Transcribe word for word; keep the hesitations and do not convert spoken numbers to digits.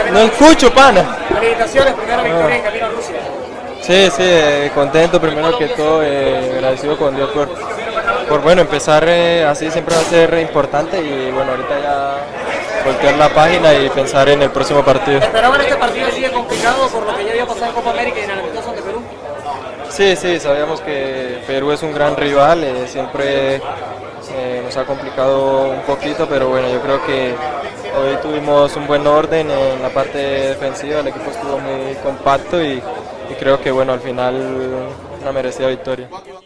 No escucho, pana. Felicitaciones, primera victoria en camino a Rusia. Sí, sí, eh, contento primero que todo, eh, agradecido con Dios por, por bueno, empezar eh, así siempre va a ser importante y bueno, ahorita ya voltear la página y pensar en el próximo partido. ¿Esperaban este partido así de complicado por lo que ya había pasado en Copa América y en el amistoso ante Perú? Sí, sí, sabíamos que Perú es un gran rival, eh, siempre eh, nos ha complicado un poquito, pero bueno, yo creo que hoy tuvimos un buen orden en la parte defensiva, el equipo estuvo muy compacto y, y creo que bueno, al final una merecida victoria.